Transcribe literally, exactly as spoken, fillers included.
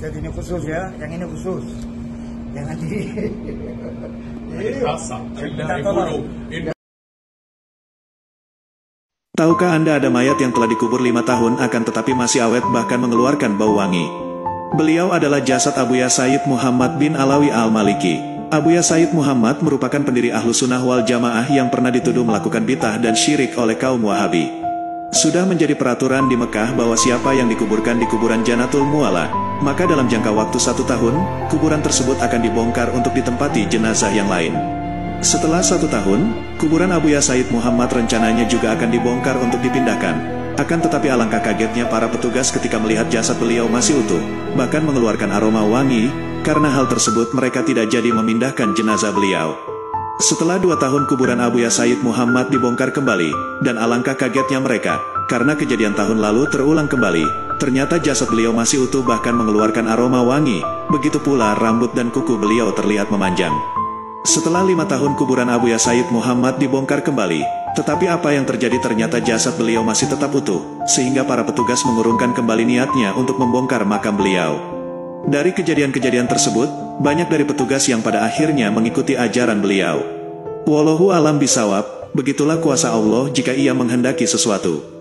jadi ini khusus ya, yang ini khusus. Jangan di... Minta tolong. Tahukah Anda ada mayat yang telah dikubur lima tahun akan tetapi masih awet bahkan mengeluarkan bau wangi? Beliau adalah jasad Abuya Sayyid Muhammad bin Alawi Al-Maliki. Abuya Sayyid Muhammad merupakan pendiri Ahlus Sunnah wal Jamaah yang pernah dituduh melakukan bid'ah dan syirik oleh kaum Wahabi. Sudah menjadi peraturan di Mekah bahwa siapa yang dikuburkan di kuburan Janatul Mu'alla, maka dalam jangka waktu satu tahun, kuburan tersebut akan dibongkar untuk ditempati jenazah yang lain. Setelah satu tahun, kuburan Abuya Sayyid Muhammad rencananya juga akan dibongkar untuk dipindahkan. Akan tetapi alangkah kagetnya para petugas ketika melihat jasad beliau masih utuh, bahkan mengeluarkan aroma wangi. Karena hal tersebut mereka tidak jadi memindahkan jenazah beliau. Setelah dua tahun kuburan Abuya Sayyid Muhammad dibongkar kembali, dan alangkah kagetnya mereka, karena kejadian tahun lalu terulang kembali. Ternyata jasad beliau masih utuh bahkan mengeluarkan aroma wangi, begitu pula rambut dan kuku beliau terlihat memanjang. Setelah lima tahun kuburan Abuya Sayyid Muhammad dibongkar kembali, tetapi apa yang terjadi ternyata jasad beliau masih tetap utuh, sehingga para petugas mengurungkan kembali niatnya untuk membongkar makam beliau. Dari kejadian-kejadian tersebut, banyak dari petugas yang pada akhirnya mengikuti ajaran beliau. Wallahu alam bisawab, begitulah kuasa Allah jika Ia menghendaki sesuatu.